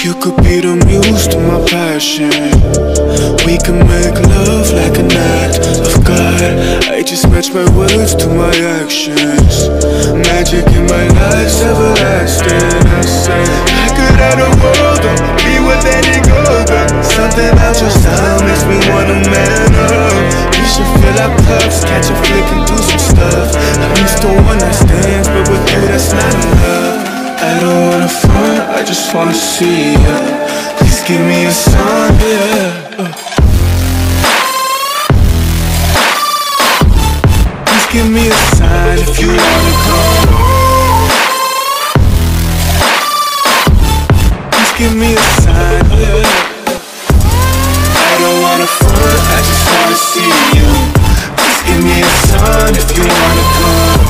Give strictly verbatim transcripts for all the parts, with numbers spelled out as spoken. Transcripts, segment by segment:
You could be the muse to my passion. We can make love like an act of God. I just match my words to my actions. Magic in my life's everlasting. I say I could have the world or be with any girl, but something about your style makes me wanna man up. We should fill our cups, catch a flick and do some stuff. I'm used to one night stands, but with you that's not enough. I don't wanna front, I just wanna see ya. Please give me a sign, yeah. uh. Please give me a sign if you wanna come. Please give me a sign, yeah. I don't wanna front, I just wanna see you. Please give me a sign if you wanna come.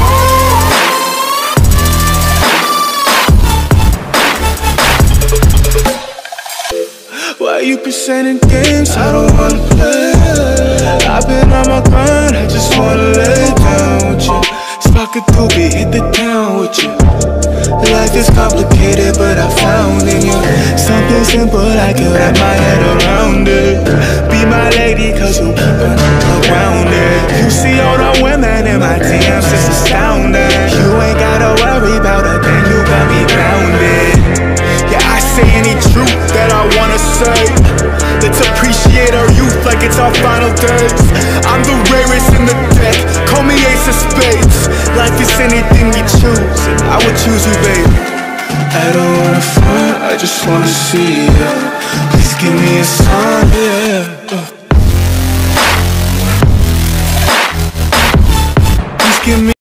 Why you presenting games I don't wanna play? I've been on my grind, I just wanna lay down with you. Spark a doobie, hit the town with you. Life is complicated, but I found in you something simple, I can wrap my head around it. Be my lady, cause you keep it grounded. You see all the women in my D Ms, it's astounding. You ain't gotta worry about a thing, you got me grounded. Yeah, I say any truth that I wanna say. Let's appreciate our youth like it's our final days. I'm the rarest in the deck, call me ace of spades. Life is anything we choose, and I would choose you, baby. I don't wanna front, I just wanna see ya. Please give me a sign, yeah. uh. Please give me